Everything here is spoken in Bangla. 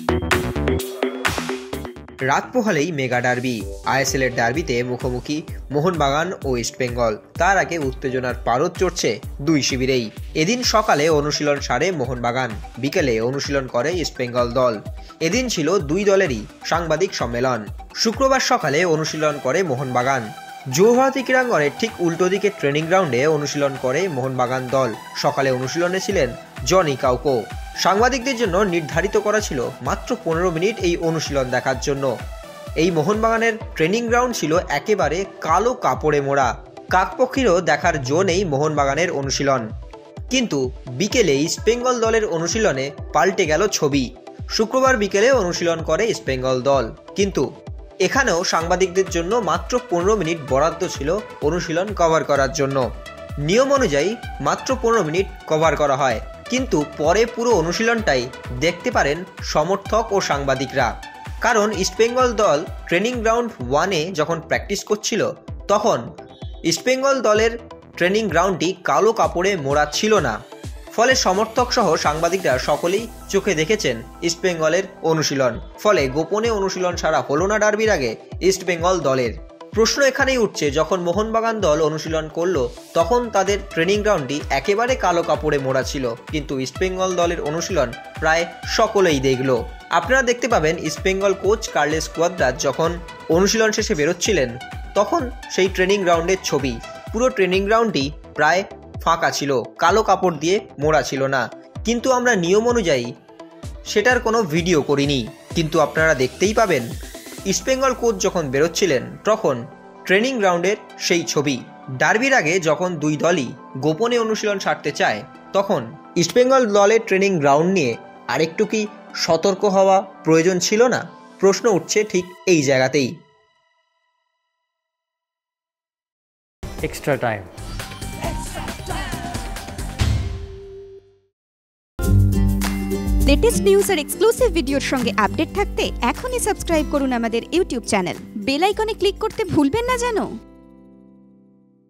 রাত পোহালেই মেগা ডার্বি, আইএসএল এর ডার্বিতে মুখোমুখি মোহনবাগান ও ইস্টবেঙ্গল। তার আগে উত্তেজনার পারদ চড়ছে দুই শিবিরেই। এদিন সকালে অনুশীলন সারে মোহনবাগান, বিকেলে অনুশীলন করে ইস্টবেঙ্গল দল। এদিন ছিল দুই দলেরই সাংবাদিক সম্মেলন। শুক্রবার সকালে অনুশীলন করে মোহনবাগান। যুবভারতী ক্রীড়াঙ্গনের ঠিক উল্টো দিকে ট্রেনিং গ্রাউন্ডে অনুশীলন করে মোহনবাগান দল। সকালে অনুশীলনে ছিলেন জনি কাউকো। সাংবাদিকদের জন্য নির্ধারিত করা ছিল মাত্র 15 মিনিট এই অনুশীলন দেখার জন্য। এই মোহনবাগানের ট্রেনিং গ্রাউন্ড ছিল একেবারে কালো কাপড়ে মোড়া। কাকপক্ষীরও দেখার জো নেই মোহনবাগানের অনুশীলন। কিন্তু বিকেলে ইস্টবেঙ্গল দলের অনুশীলনে পাল্টে গেল ছবি। শুক্রবার বিকেলে অনুশীলন করে ইস্টবেঙ্গল দল, কিন্তু এখানেও সাংবাদিকদের জন্য মাত্র 15 মিনিট বরাদ্দ ছিল অনুশীলন কভার করার জন্য। নিয়ম অনুযায়ী মাত্র 15 মিনিট কভার করা হয়, কিন্তু পরে পুরো অনুশীলনটাই দেখতে পারেন সমর্থক ও সাংবাদিকরা। কারণ ইস্টবেঙ্গল দল ট্রেনিং গ্রাউন্ড 1-এ যখন প্র্যাকটিস করছিল, তখন ইস্টবেঙ্গল দলের ট্রেনিং গ্রাউন্ডটি কালো কাপড়ে মোড়া ছিল না। ফলে সমর্থক সহ সাংবাদিকরা সকলেই চোখে দেখেছেন ইস্টবেঙ্গলের অনুশীলন। ফলে গোপনে অনুশীলন সারা হলো না ডার্বির আগে ইস্টবেঙ্গল দলের। প্রশ্ন এখানেই উঠছে, যখন মোহনবাগান দল অনুশীলন করলো তখন তাদের ট্রেনিং গ্রাউন্ডটি একেবারে কালো কাপড়ে মোড়া ছিল, কিন্তু ইস্টবেঙ্গল দলের অনুশীলন প্রায় সকলেই দেখলো। আপনারা দেখতে পাবেন ইস্টবেঙ্গল কোচ কার্লোস কুয়াদ্রাস যখন অনুশীলন শেষে বেরোচ্ছিলেন, তখন সেই ট্রেনিং গ্রাউন্ডের ছবি। পুরো ট্রেনিং গ্রাউন্ডটি প্রায় ফাঁকা ছিল, কালো কাপড় দিয়ে মোড়া ছিল না। কিন্তু আমরা নিয়ম অনুযায়ী সেটার কোনো ভিডিও করিনি, কিন্তু আপনারা দেখতেই পাবেন ইস্টবেঙ্গল কোচ যখন বেরোচ্ছিলেন তখন ট্রেনিং গ্রাউন্ডের সেই ছবি। ডার্বির আগে যখন দুই দলই গোপনে অনুশীলন সারতে চায়, তখন ইস্টবেঙ্গল দলের ট্রেনিং গ্রাউন্ড নিয়ে আরেকটু কি সতর্ক হওয়া প্রয়োজন ছিল না? প্রশ্ন উঠছে ঠিক এই জায়গাতেই। Extra time. লেটেস্ট নিউজ আর এক্সক্লুসিভ ভিডিওর সঙ্গে আপডেট থাকতে এখনই সাবস্ক্রাইব করুন আমাদের ইউটিউব চ্যানেল। বেল আইকনে ক্লিক করতে ভুলবেন না যেন।